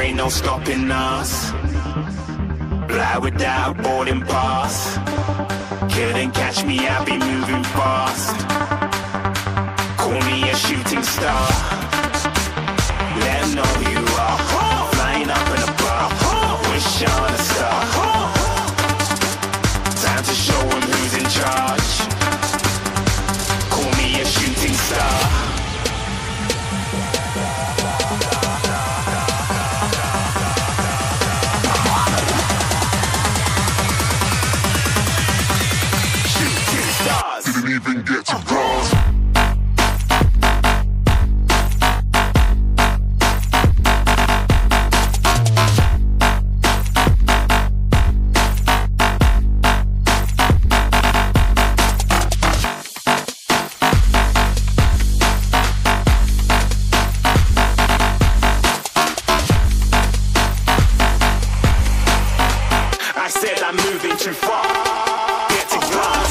ain't no stopping us. Fly without boarding pass. Couldn't catch me, I be moving fast. Call me a shooting star. Let 'em know who you are. Flying up in a bar. Wish on a star. Time to show 'em who's in charge. Call me a shooting star. Didn't even get to bronze. I said I'm moving too far. Get to glass.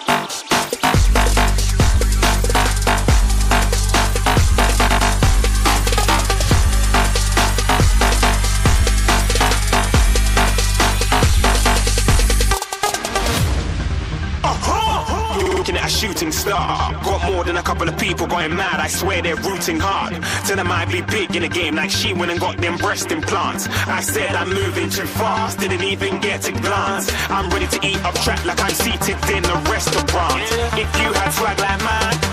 Looking at a shooting star. Got more than a couple of people going mad. I swear they're rooting hard. Tell them I be big in the game like she went and got them breast implants. I said I'm moving too fast. Didn't even get to glance. I'm ready to eat up track like I'm seated in a restaurant. If you had swag like mine,